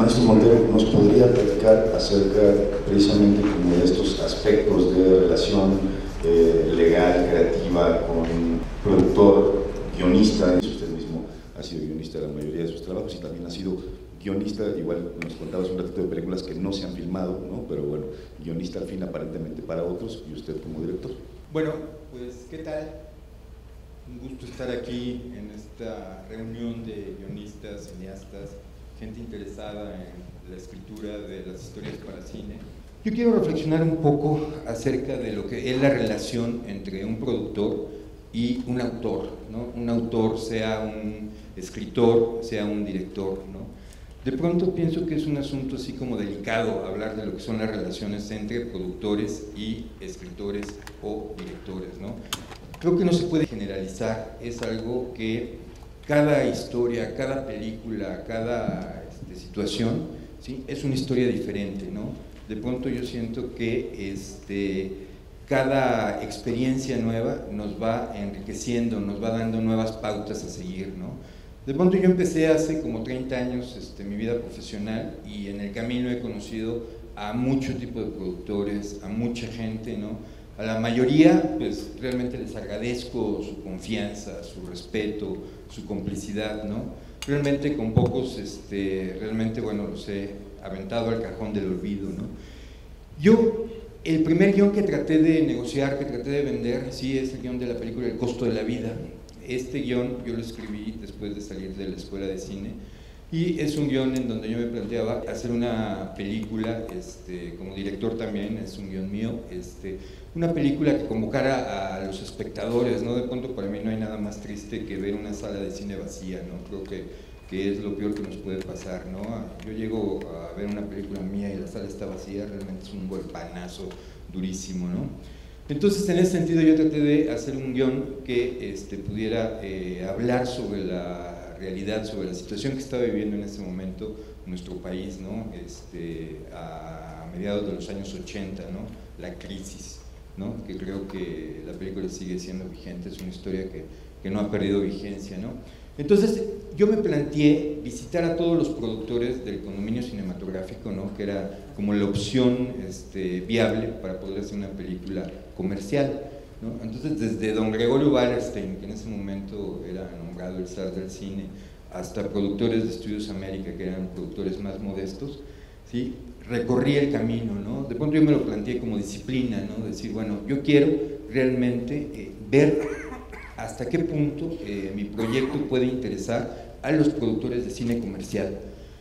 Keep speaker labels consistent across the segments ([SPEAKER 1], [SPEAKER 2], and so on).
[SPEAKER 1] Maestro Montero, ¿nos podría platicar acerca precisamente como de estos aspectos de relación legal, creativa con productor, guionista? Usted mismo ha sido guionista de la mayoría de sus trabajos y también ha sido guionista, igual nos contabas un ratito de películas que no se han filmado, ¿no? Pero bueno, guionista al fin aparentemente para otros, y usted como director.
[SPEAKER 2] Bueno, pues ¿qué tal? Un gusto estar aquí en esta reunión de guionistas, cineastas, gente interesada en la escritura de las historias para cine. Yo quiero reflexionar un poco acerca de lo que es la relación entre un productor y un autor, ¿no? Un autor, sea un escritor, sea un director, ¿no? De pronto pienso que es un asunto así como delicado hablar de lo que son las relaciones entre productores y escritores o directores, ¿no? Creo que no se puede generalizar, es algo que cada historia, cada película, cada situación, ¿sí? Es una historia diferente, ¿no? De pronto yo siento que cada experiencia nueva nos va enriqueciendo, nos va dando nuevas pautas a seguir, ¿no? De pronto yo empecé hace como 30 años mi vida profesional y en el camino he conocido a mucho tipo de productores, a mucha gente, ¿no? A la mayoría, pues realmente les agradezco su confianza, su respeto, su complicidad, ¿no? Realmente con pocos, realmente, bueno, los he aventado al cajón del olvido, ¿no? Yo, el primer guión que traté de negociar, que traté de vender, sí, es el guión de la película El costo de la vida. Este guión yo lo escribí después de salir de la escuela de cine y es un guión en donde yo me planteaba hacer una película, como director también, es un guión mío, una película que convocara a los espectadores, ¿no? De pronto para mí no hay nada más triste que ver una sala de cine vacía, ¿no? Creo que es lo peor que nos puede pasar, ¿no? Yo llego a ver una película mía y la sala está vacía, realmente es un golpanazo durísimo, ¿no? Entonces, en ese sentido, yo traté de hacer un guión que pudiera hablar sobre la realidad, sobre la situación que estaba viviendo en ese momento nuestro país, ¿no? A mediados de los años 80, ¿no? La crisis, ¿no? Que creo que la película sigue siendo vigente, es una historia que no ha perdido vigencia, ¿no? Entonces, yo me planteé visitar a todos los productores del condominio cinematográfico, ¿no? Que era como la opción viable para poder hacer una película comercial, ¿no? Entonces, desde don Gregorio Wallerstein, que en ese momento era nombrado el zar del cine, hasta productores de Estudios América, que eran productores más modestos, ¿sí? Recorrí el camino, ¿no? De pronto yo me lo planteé como disciplina, ¿no? Decir, bueno, yo quiero realmente ver hasta qué punto mi proyecto puede interesar a los productores de cine comercial.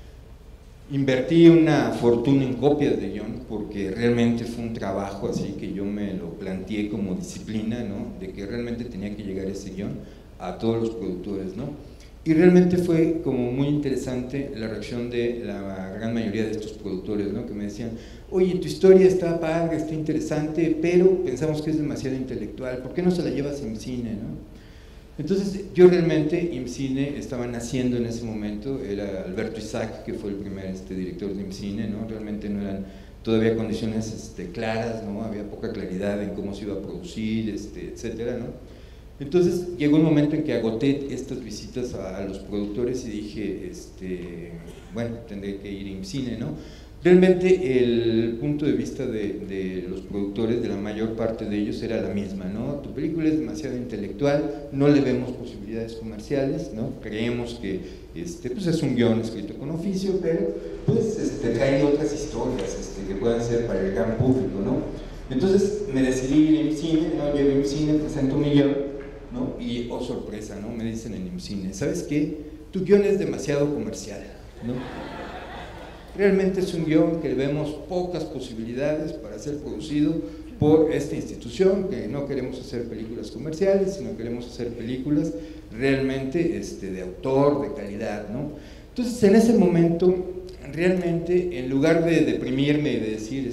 [SPEAKER 2] Invertí una fortuna en copias de guión porque realmente fue un trabajo así que yo me lo planteé como disciplina, ¿no? De que realmente tenía que llegar ese guión a todos los productores, ¿no? Y realmente fue como muy interesante la reacción de la gran mayoría de estos productores, ¿no? Que me decían, oye, tu historia está padre, está interesante, pero pensamos que es demasiado intelectual, ¿por qué no se la llevas a IMCINE, no? Entonces, yo realmente, IMCINE estaba naciendo en ese momento, era Alberto Isaac, que fue el primer director de IMCINE, ¿no? Realmente no eran todavía condiciones claras, ¿no? Había poca claridad en cómo se iba a producir, etcétera, ¿no? Entonces llegó un momento en que agoté estas visitas a los productores y dije, bueno, tendré que ir a IMCINE, ¿no? Realmente el punto de vista de los productores, de la mayor parte de ellos, era la misma, ¿no? Tu película es demasiado intelectual, no le vemos posibilidades comerciales, ¿no? Creemos que pues es un guión escrito con oficio, pero pues trae otras historias que puedan ser para el gran público, ¿no? Entonces me decidí ir a IMCINE, ¿no? Llego a IMCINE, presento mi guión, ¿no? Y, oh sorpresa, ¿no? Me dicen en IMCINE, ¿sabes qué? Tu guión es demasiado comercial, ¿no? Realmente es un guión que vemos pocas posibilidades para ser producido por esta institución, que no queremos hacer películas comerciales, sino queremos hacer películas realmente de autor, de calidad, ¿no? Entonces, en ese momento, realmente, en lugar de deprimirme y de decir,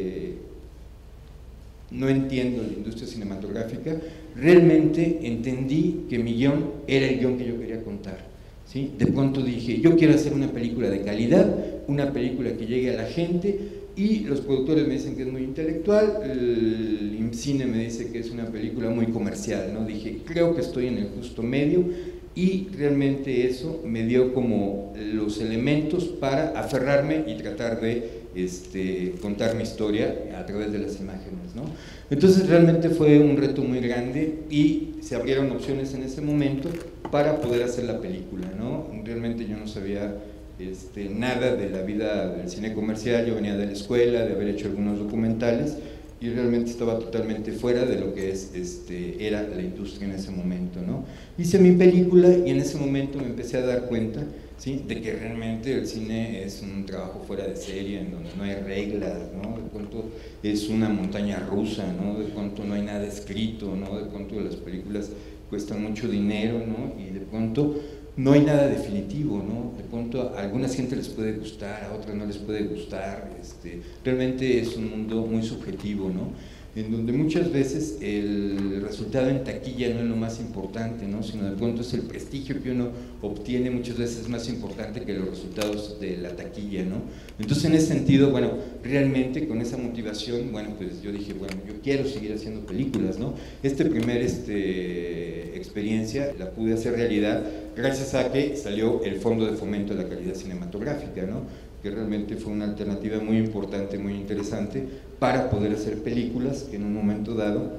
[SPEAKER 2] no entiendo la industria cinematográfica, realmente entendí que mi guión era el guión que yo quería contar, ¿sí? De pronto dije, yo quiero hacer una película de calidad, una película que llegue a la gente, y los productores me dicen que es muy intelectual, el IMCINE me dice que es una película muy comercial, ¿no? Dije, creo que estoy en el justo medio, y realmente eso me dio como los elementos para aferrarme y tratar de contar mi historia a través de las imágenes, ¿no? Entonces realmente fue un reto muy grande y se abrieron opciones en ese momento para poder hacer la película, ¿no? Realmente yo no sabía nada de la vida del cine comercial, yo venía de la escuela, de haber hecho algunos documentales, y realmente estaba totalmente fuera de lo que era la industria en ese momento, ¿no? Hice mi película y en ese momento me empecé a dar cuenta, ¿sí?, de que realmente el cine es un trabajo fuera de serie, en donde no hay reglas, ¿no? De pronto es una montaña rusa, ¿no? De pronto no hay nada escrito, ¿no? De pronto las películas cuestan mucho dinero, ¿no? Y de pronto no hay nada definitivo, ¿no? De pronto a alguna gente les puede gustar, a otras no les puede gustar, realmente es un mundo muy subjetivo, ¿no? En donde muchas veces el resultado en taquilla no es lo más importante, ¿no? Sino de pronto es el prestigio que uno obtiene, muchas veces es más importante que los resultados de la taquilla, ¿no? Entonces en ese sentido, bueno, realmente con esa motivación, bueno, pues yo dije, bueno, yo quiero seguir haciendo películas, ¿no? Primer experiencia la pude hacer realidad gracias a que salió el Fondo de Fomento de la Calidad Cinematográfica, ¿no? Que realmente fue una alternativa muy importante, muy interesante para poder hacer películas que en un momento dado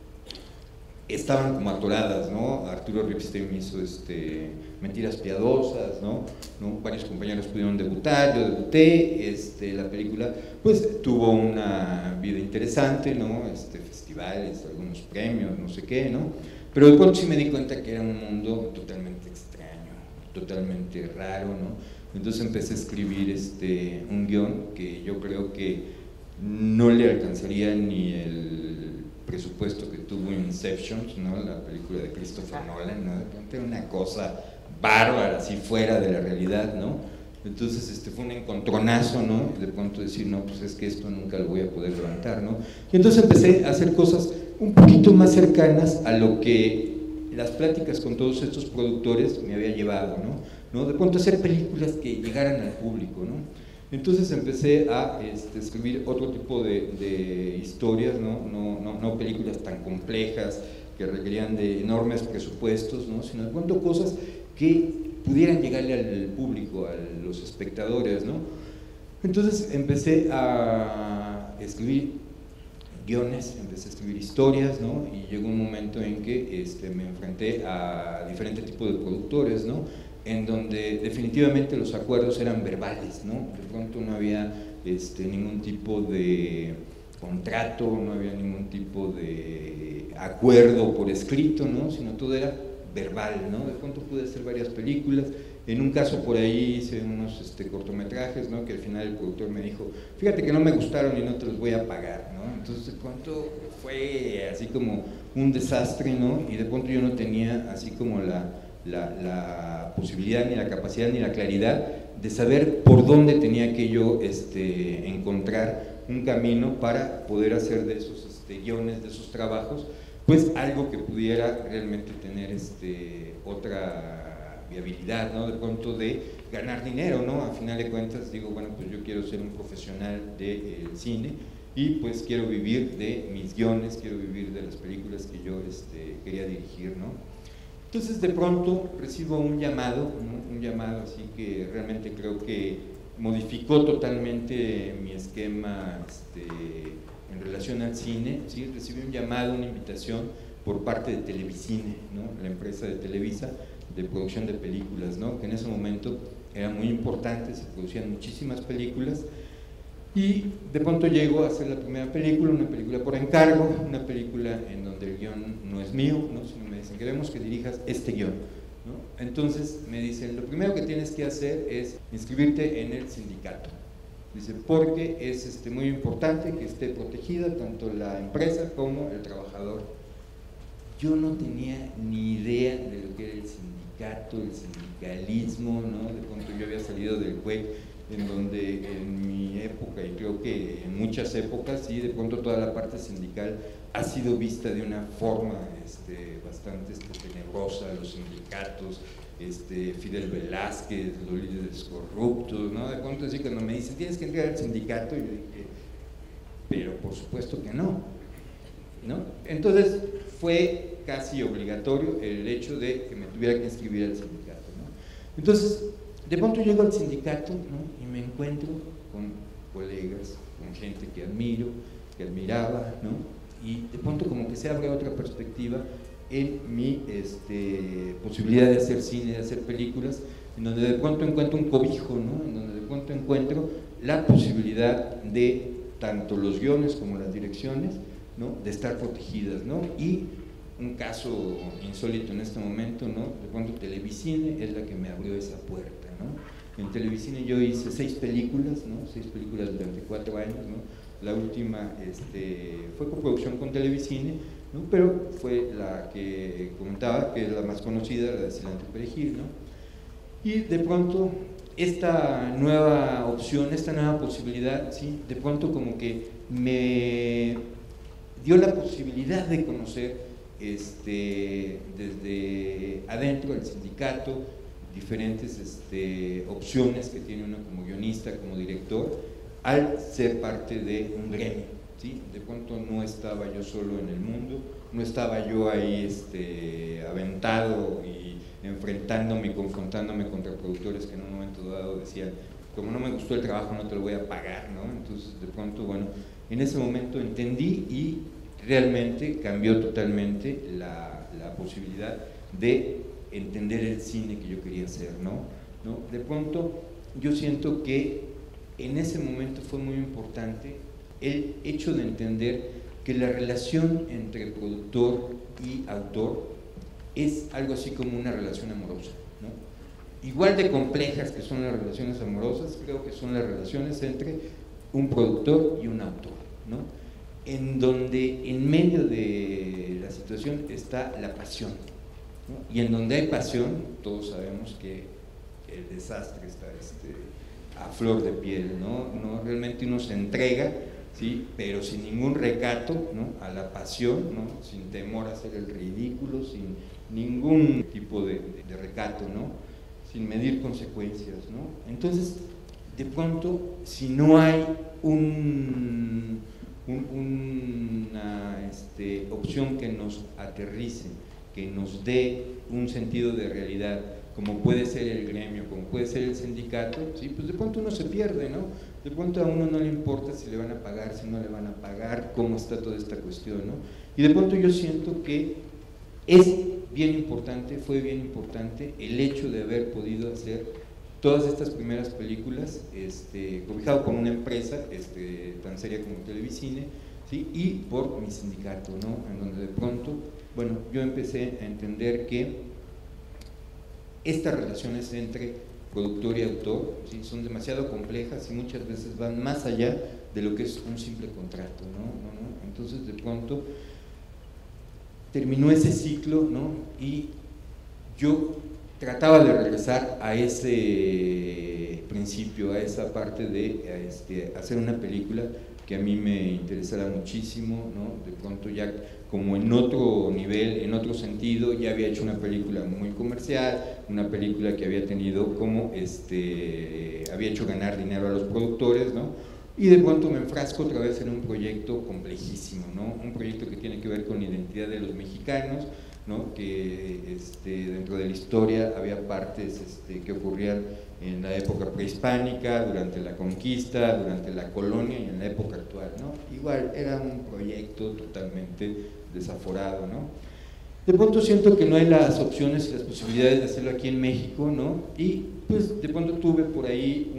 [SPEAKER 2] estaban como atoradas, ¿no? Arturo Ripstein hizo Mentiras Piadosas, ¿no? Varios compañeros pudieron debutar, yo debuté, la película pues tuvo una vida interesante, ¿no? Festivales, algunos premios, no sé qué, ¿no? Pero de pronto sí me di cuenta que era un mundo totalmente extraño, totalmente raro, ¿no? Entonces empecé a escribir un guión que yo creo que no le alcanzaría ni el presupuesto que tuvo Inception, ¿no? La película de Christopher Nolan, ¿no? Era una cosa bárbara, así fuera de la realidad, ¿no? Entonces fue un encontronazo, ¿no? De pronto decir, no, pues es que esto nunca lo voy a poder levantar, ¿no? Y entonces empecé a hacer cosas un poquito más cercanas a lo que las pláticas con todos estos productores me había llevado, ¿no? De pronto hacer películas que llegaran al público, ¿no? Entonces empecé a escribir otro tipo de historias, no películas tan complejas que requerían de enormes presupuestos, ¿no? Sino de pronto cosas que pudieran llegarle al público, a los espectadores, ¿no? Entonces empecé a escribir guiones, empecé a escribir historias, ¿no? Y llegó un momento en que me enfrenté a diferentes tipos de productores, ¿no? En donde definitivamente los acuerdos eran verbales, ¿no? De pronto no había ningún tipo de contrato, no había ningún tipo de acuerdo por escrito, ¿no? Sino todo era verbal, ¿no? De pronto pude hacer varias películas. En un caso por ahí hice unos cortometrajes, ¿no? Que al final el productor me dijo, fíjate que no me gustaron y no te los voy a pagar, ¿no? Entonces de pronto fue así como un desastre, ¿no? Y de pronto yo no tenía así como la posibilidad, ni la capacidad, ni la claridad de saber por dónde tenía que yo encontrar un camino para poder hacer de esos guiones, de esos trabajos, pues algo que pudiera realmente tener otra viabilidad, ¿no? De pronto de ganar dinero, ¿no? A final de cuentas digo, bueno, pues yo quiero ser un profesional del cine y pues quiero vivir de mis guiones, quiero vivir de las películas que yo quería dirigir, ¿no? Entonces de pronto recibo un llamado, ¿no? Un llamado así que realmente creo que modificó totalmente mi esquema en relación al cine, ¿sí? Recibí un llamado, una invitación por parte de Televicine, ¿no? La empresa de Televisa de producción de películas, ¿no? Que en ese momento era muy importante, se producían muchísimas películas. Y de pronto llego a hacer la primera película, una película por encargo, una película en donde el guión no es mío, ¿no? Sino me dicen, queremos que dirijas este guión, ¿no? Entonces me dicen, lo primero que tienes que hacer es inscribirte en el sindicato. Dice, porque es muy importante que esté protegida tanto la empresa como el trabajador. Yo no tenía ni idea de lo que era el sindicato, el sindicalismo, ¿no? De pronto yo había salido del CUEC, en donde en mi época, y creo que en muchas épocas, sí, de pronto toda la parte sindical ha sido vista de una forma bastante tenebrosa, los sindicatos, Fidel Velázquez, los líderes corruptos, ¿no? De pronto así cuando me dicen, tienes que entrar al sindicato, y yo dije, pero por supuesto que no, ¿no? Entonces fue casi obligatorio el hecho de que me tuviera que inscribir al sindicato, ¿no? Entonces, de pronto llego al sindicato, ¿no? Y me encuentro con colegas, con gente que admiro, que admiraba, ¿no? Y de pronto como que se abre otra perspectiva en mi posibilidad de hacer cine, de hacer películas, en donde de pronto encuentro un cobijo, ¿no? En donde de pronto encuentro la posibilidad de tanto los guiones como las direcciones, ¿no? De estar protegidas, ¿no? Y un caso insólito en este momento, ¿no? De pronto Televicine es la que me abrió esa puerta, ¿no? En Televicine yo hice 6 películas, ¿no? 6 películas durante 4 años, ¿no? La última fue coproducción con Televicine, ¿no? Pero fue la que comentaba, que es la más conocida, la de Cilantro y Perejil, ¿no? Y de pronto esta nueva opción, esta nueva posibilidad, ¿sí? De pronto como que me dio la posibilidad de conocer desde adentro del sindicato diferentes opciones que tiene uno como guionista, como director, al ser parte de un gremio, ¿sí? De pronto no estaba yo solo en el mundo, no estaba yo ahí aventado y enfrentándome y confrontándome contra productores que en un momento dado decían, como no me gustó el trabajo no te lo voy a pagar, ¿no? Entonces de pronto, bueno, en ese momento entendí y realmente cambió totalmente la posibilidad de entender el cine que yo quería hacer, ¿no? De pronto yo siento que en ese momento fue muy importante el hecho de entender que la relación entre productor y autor es algo así como una relación amorosa, ¿no? Igual de complejas que son las relaciones amorosas, creo que son las relaciones entre un productor y un autor, ¿no? En donde en medio de la situación está la pasión, ¿no? Y en donde hay pasión, todos sabemos que el desastre está a flor de piel, ¿no? Realmente uno se entrega, ¿sí? Pero sin ningún recato, ¿no? A la pasión, ¿no? Sin temor a hacer el ridículo, sin ningún tipo de recato, ¿no? Sin medir consecuencias, ¿no? Entonces, de pronto, si no hay una opción que nos aterrice, que nos dé un sentido de realidad, como puede ser el gremio, como puede ser el sindicato, ¿sí? Pues de pronto uno se pierde, ¿no? De pronto a uno no le importa si le van a pagar, si no le van a pagar, cómo está toda esta cuestión, ¿no? Y de pronto yo siento que es bien importante, fue bien importante el hecho de haber podido hacer todas estas primeras películas, cobijado por una empresa tan seria como Televicine, ¿sí? Y por mi sindicato, ¿no? En donde de pronto, bueno, yo empecé a entender que estas relaciones entre productor y autor, ¿sí? Son demasiado complejas y muchas veces van más allá de lo que es un simple contrato, ¿no? Entonces de pronto terminó ese ciclo, ¿no? Y yo trataba de regresar a ese principio, a esa parte de hacer una película que a mí me interesara muchísimo, ¿no? De pronto ya como en otro nivel, en otro sentido, ya había hecho una película muy comercial, una película que había tenido como, había hecho ganar dinero a los productores, ¿no? Y de pronto me enfrasco otra vez en un proyecto complejísimo, ¿no? Un proyecto que tiene que ver con la identidad de los mexicanos, ¿no? Que dentro de la historia había partes que ocurrían en la época prehispánica, durante la conquista, durante la colonia y en la época actual, ¿no? Igual era un proyecto totalmente desaforado, ¿no? De pronto siento que no hay las opciones y las posibilidades de hacerlo aquí en México, ¿no? Y pues de pronto tuve por ahí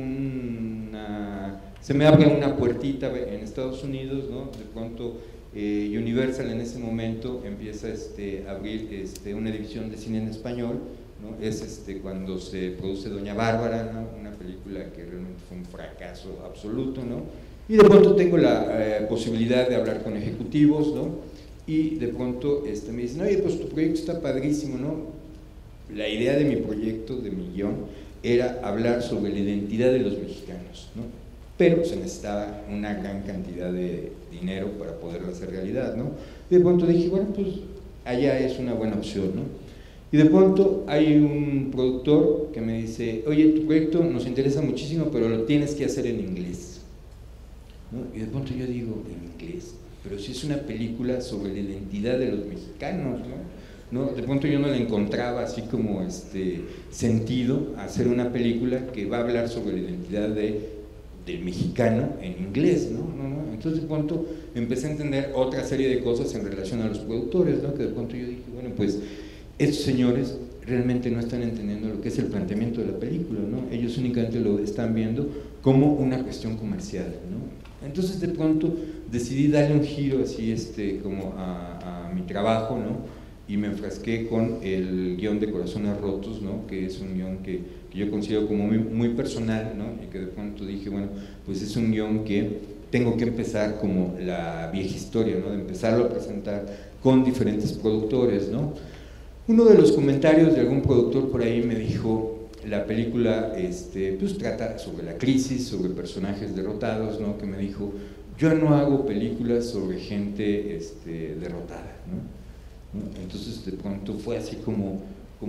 [SPEAKER 2] se me abre una puertita en Estados Unidos, ¿no? De pronto Universal en ese momento empieza a abrir una división de cine en español, ¿no? Es cuando se produce Doña Bárbara, ¿no? Una película que realmente fue un fracaso absoluto, ¿no? Y de pronto tengo la posibilidad de hablar con ejecutivos, ¿no? Y de pronto me dicen, oye, pues tu proyecto está padrísimo, ¿no? La idea de mi proyecto, de mi guión, era hablar sobre la identidad de los mexicanos, ¿no? Pero se necesitaba una gran cantidad de dinero para poderlo hacer realidad, ¿no? Y de pronto dije, bueno, pues allá es una buena opción, ¿no? Y de pronto hay un productor que me dice, oye, tu proyecto nos interesa muchísimo, pero lo tienes que hacer en inglés, ¿no? Y de pronto yo digo, ¿en inglés? pero sí es una película sobre la identidad de los mexicanos, ¿no? De pronto yo no le encontraba así como sentido a hacer una película que va a hablar sobre la identidad del mexicano en inglés, ¿no? Entonces de pronto empecé a entender otra serie de cosas en relación a los productores, ¿no? Que de pronto yo dije, bueno, pues estos señores realmente no están entendiendo lo que es el planteamiento de la película, ¿no? Ellos únicamente lo están viendo como una cuestión comercial, ¿no? Entonces de pronto decidí darle un giro así como a mi trabajo, ¿no? Y me enfrasqué con el guión de Corazones Rotos, ¿no? Que es un guión que yo considero como muy personal, ¿no? Y que de pronto dije, bueno, pues es un guión que tengo que empezar como la vieja historia, ¿no? De empezarlo a presentar con diferentes productores, ¿no? Uno de los comentarios de algún productor por ahí me dijo, la película pues trata sobre la crisis, sobre personajes derrotados, ¿no? Que me dijo, yo no hago películas sobre gente derrotada, ¿no? Entonces de pronto fue así como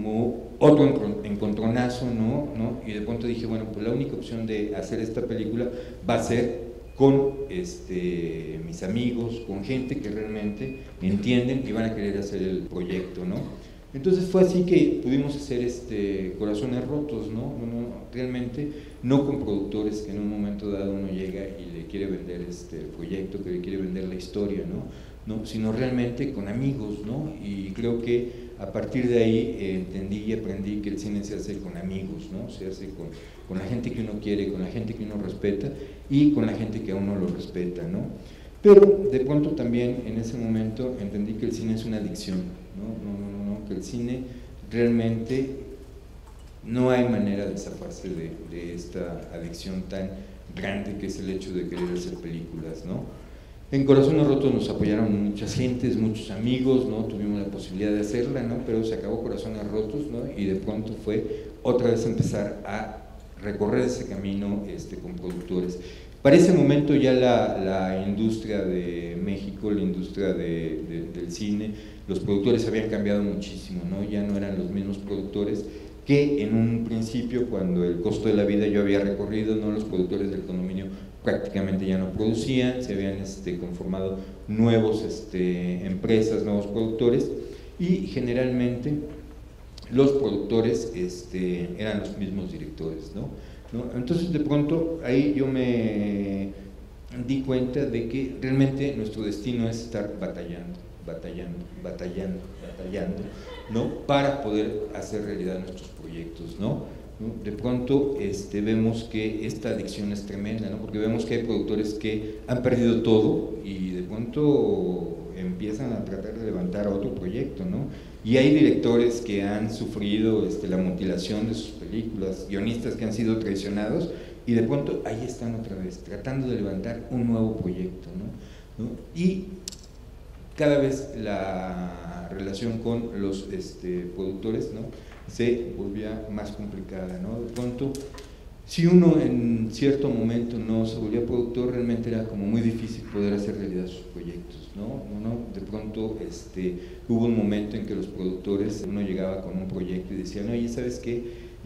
[SPEAKER 2] otro encontronazo, ¿no? Y de pronto dije, bueno, pues la única opción de hacer esta película va a ser con mis amigos, con gente que realmente entienden y van a querer hacer el proyecto, ¿no? Entonces fue así que pudimos hacer Corazones Rotos, ¿no? Realmente no con productores que en un momento dado uno llega y le quiere vender el proyecto, que le quiere vender la historia, ¿no? Sino realmente con amigos, ¿no? Y creo que a partir de ahí entendí y aprendí que el cine se hace con amigos, ¿no? Se hace con la gente que uno quiere, con la gente que uno respeta y con la gente que a uno lo respeta, ¿no? Pero de pronto también en ese momento entendí que el cine es una adicción, ¿no? Que el cine realmente no hay manera de zafarse de esta adicción tan grande que es el hecho de querer hacer películas, ¿no? En Corazones Rotos nos apoyaron muchas gentes, muchos amigos, ¿no? Tuvimos la posibilidad de hacerla, ¿no? Pero se acabó Corazones Rotos, ¿no? Y de pronto fue otra vez empezar a recorrer ese camino con productores. Para ese momento ya la industria de México, la industria del cine, los productores habían cambiado muchísimo, ¿no? Ya no eran los mismos productores que en un principio, cuando El Costo de la Vida yo había recorrido, ¿no? Los productores del condominio prácticamente ya no producían, se habían conformado nuevos empresas, nuevos productores, y generalmente los productores eran los mismos directores, ¿no? Entonces de pronto ahí yo me di cuenta de que realmente nuestro destino es estar batallando, ¿no? Para poder hacer realidad nuestros proyectos, ¿no? De pronto vemos que esta adicción es tremenda, ¿no? Porque vemos que hay productores que han perdido todo y de pronto empiezan a tratar de levantar otro proyecto, ¿no? Y hay directores que han sufrido la mutilación de sus películas, guionistas que han sido traicionados y de pronto ahí están otra vez, tratando de levantar un nuevo proyecto, ¿no? Y cada vez la relación con los productores, ¿no? Se volvía más complicada, ¿no? De pronto, si uno en cierto momento no se volvía productor, realmente era como muy difícil poder hacer realidad sus proyectos, ¿no? De pronto hubo un momento en que los productores, uno llegaba con un proyecto y decían, oye, ¿sabes qué?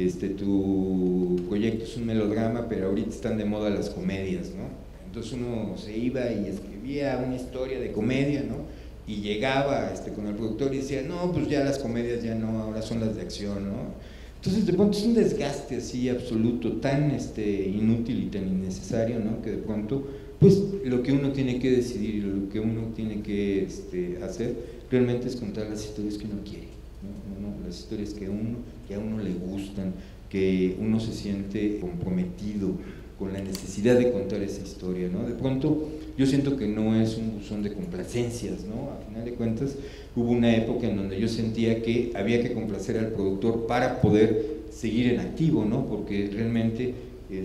[SPEAKER 2] Tu proyecto es un melodrama, pero ahorita están de moda las comedias, ¿no? Entonces uno se iba y escribía una historia de comedia, ¿no? Y llegaba con el productor y decía, no, pues ya las comedias ya no, ahora son las de acción, ¿no? Entonces de pronto es un desgaste así absoluto, tan inútil y tan innecesario, ¿no? Que de pronto, pues lo que uno tiene que decidir y lo que uno tiene que hacer realmente es contar las historias que uno quiere, ¿no? Las historias que a uno le gustan, que uno se siente comprometido con la necesidad de contar esa historia, ¿no? De pronto yo siento que no es un buzón de complacencias, ¿no? A final de cuentas hubo una época en donde yo sentía que había que complacer al productor para poder seguir en activo, ¿no? Porque realmente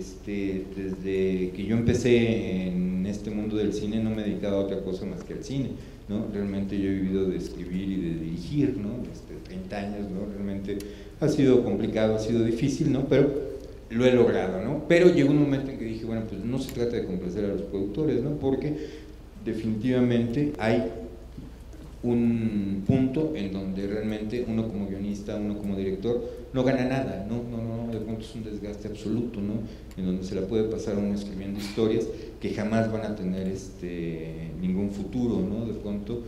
[SPEAKER 2] desde que yo empecé en este mundo del cine no me he dedicado a otra cosa más que al cine, ¿no? Realmente yo he vivido de escribir y de dirigir, ¿no? 30 años, ¿no? Realmente ha sido complicado, ha sido difícil, ¿no? Pero lo he logrado, ¿no? Pero llegó un momento en que dije, bueno, pues no se trata de complacer a los productores, ¿no? Porque definitivamente hay un punto en donde realmente uno como guionista, uno como director, no gana nada, de pronto es un desgaste absoluto, ¿no? En donde se la puede pasar uno escribiendo historias que jamás van a tener ningún futuro, ¿no? De pronto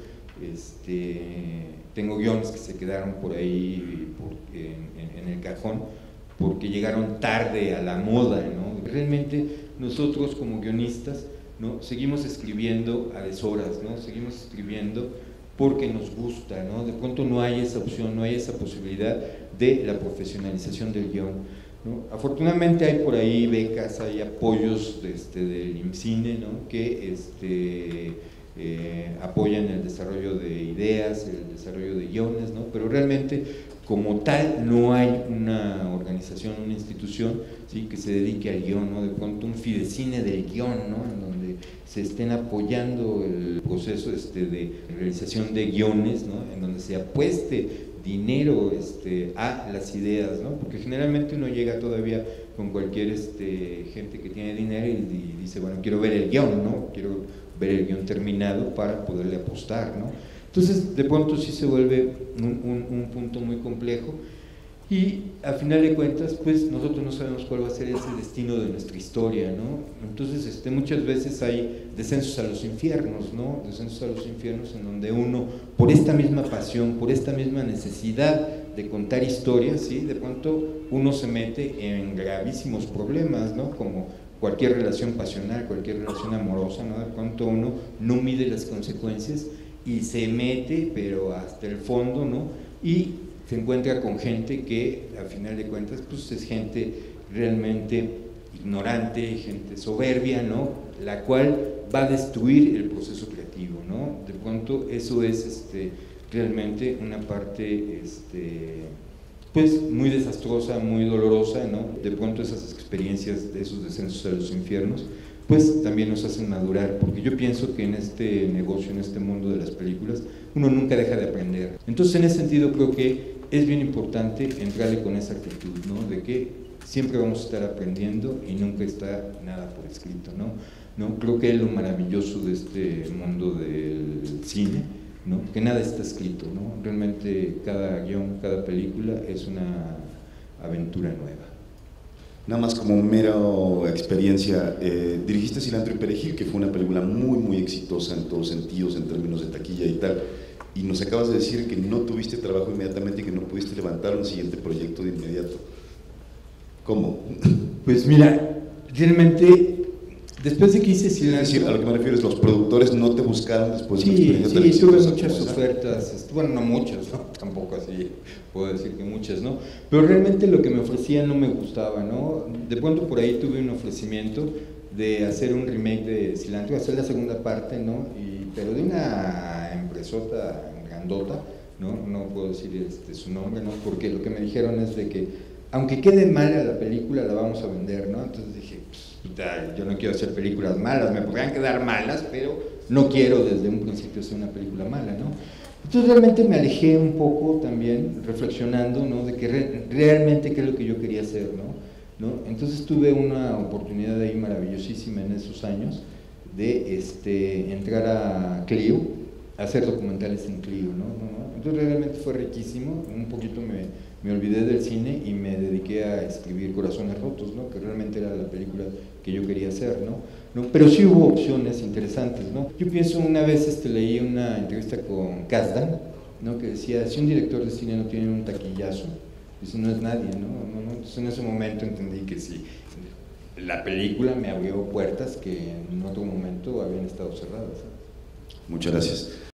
[SPEAKER 2] tengo guiones que se quedaron por ahí en el cajón porque llegaron tarde a la moda, ¿no? Realmente nosotros como guionistas, ¿no? Seguimos escribiendo a deshoras, ¿no? Seguimos escribiendo porque nos gusta, ¿no? De pronto no hay esa opción, no hay esa posibilidad de la profesionalización del guión, ¿no? Afortunadamente hay por ahí becas, hay apoyos del IMCINE, ¿no? Que apoyan el desarrollo de ideas, el desarrollo de guiones, ¿no? Pero realmente como tal no hay una organización, una institución, ¿sí? Que se dedique al guión, ¿no? De pronto un fidecine del guión, ¿no? En donde se estén apoyando el proceso de realización de guiones, ¿no? En donde se apueste dinero a las ideas, ¿no? Porque generalmente uno llega todavía con cualquier gente que tiene dinero y dice, bueno, quiero ver el guión, ¿no? Quiero ver el guión terminado para poderle apostar, ¿no? Entonces, de pronto sí se vuelve un punto muy complejo y a final de cuentas, pues nosotros no sabemos cuál va a ser ese destino de nuestra historia, ¿no? Entonces, muchas veces hay descensos a los infiernos, ¿no? Descensos a los infiernos en donde uno, por esta misma pasión, por esta misma necesidad de contar historias, ¿sí? De pronto uno se mete en gravísimos problemas, ¿no? Como cualquier relación pasional, cualquier relación amorosa, ¿no? De pronto uno no mide las consecuencias y se mete, pero hasta el fondo, ¿no? Y se encuentra con gente que, a final de cuentas, pues es gente realmente ignorante, gente soberbia, ¿no? La cual va a destruir el proceso creativo, ¿no? De pronto eso es realmente una parte pues muy desastrosa, muy dolorosa, ¿no? De pronto esas experiencias, de esos descensos a los infiernos, pues también nos hacen madurar, porque yo pienso que en este negocio, en este mundo de las películas, uno nunca deja de aprender. Entonces, en ese sentido, creo que es bien importante entrarle con esa actitud, ¿no? De que siempre vamos a estar aprendiendo y nunca está nada por escrito, ¿no? Creo que es lo maravilloso de este mundo del cine, ¿no? Que nada está escrito, ¿no? Realmente cada guión, cada película es una aventura nueva.
[SPEAKER 1] Nada más como mera experiencia, dirigiste Cilantro y Perejil, que fue una película muy, muy exitosa en todos sentidos, en términos de taquilla y tal, y nos acabas de decir que no tuviste trabajo inmediatamente y que no pudiste levantar un siguiente proyecto de inmediato. ¿Cómo?
[SPEAKER 2] Pues mira, realmente, después de que hice Cilantro…
[SPEAKER 1] Es decir, a lo que me refiero es, los productores no te buscaron después de una experiencia tan
[SPEAKER 2] tuve
[SPEAKER 1] exitosa
[SPEAKER 2] muchas
[SPEAKER 1] como esa.
[SPEAKER 2] ofertas, bueno, no muchas, ¿no? Tampoco así puedo decir que muchas, ¿no? Pero realmente lo que me ofrecían no me gustaba, ¿no? De pronto por ahí tuve un ofrecimiento de hacer un remake de Cilantro, hacer la segunda parte, ¿no? Pero de una empresota grandota, no puedo decir su nombre, ¿no? Porque lo que me dijeron es de que aunque quede mala la película, la vamos a vender, ¿no? Entonces dije, pues, yo no quiero hacer películas malas, me podrían quedar malas, pero no quiero desde un principio hacer una película mala, ¿no? Entonces realmente me alejé un poco también, reflexionando, ¿no? De que realmente qué es lo que yo quería hacer, ¿no? Entonces tuve una oportunidad ahí maravillosísima en esos años de entrar a Clio, a hacer documentales en Clio, ¿no? Entonces realmente fue riquísimo, un poquito me olvidé del cine y me dediqué a escribir Corazones Rotos, ¿no? Que realmente era la película que yo quería hacer, ¿no? Pero sí hubo opciones interesantes, ¿no? Yo pienso, una vez leí una entrevista con Kasdan, ¿no? Que decía, si un director de cine no tiene un taquillazo, dice, no es nadie, ¿no? Entonces en ese momento entendí que sí, la película me abrió puertas que en otro momento habían estado cerradas.
[SPEAKER 1] Muchas gracias.